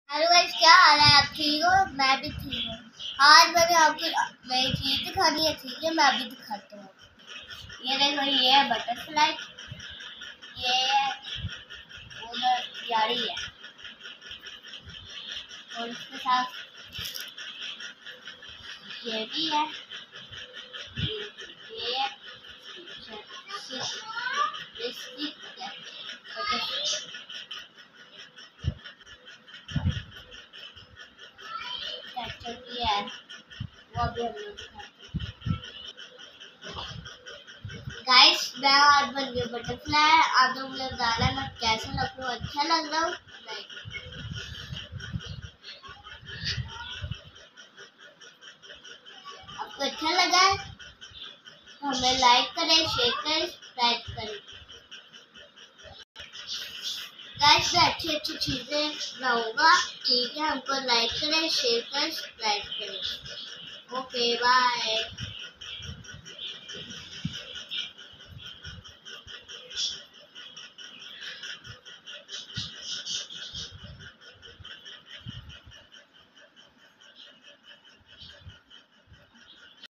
Hello guys, क्या हाल है? आप ठीक हो? मैं भी ठीक हूँ। आज मैंने आपको नई चीज दिखानी है, ठीक है? मैं अभी दिखाता हूँ। ये देखो, ये है बटरफ्लाई, ये है उधर यारी है, और इसके साथ ये भी है, ये है है वो भी हम लोग गाइस। मैं आज बन गई बटरफ्लाई। आप लोग मुझे बताना मैं कैसा लग रहा हूँ, अच्छा लग रहा हूँ? आपको अच्छा लगा है तो हमें लाइक करें, शेयर करें, सब्सक्राइब करें। गाइस मैं अच्छी चीजें बनाऊंगा, ठीक है? हमको लाइक करें, शेयर करें, सब्सक्राइब करें। Okay bye.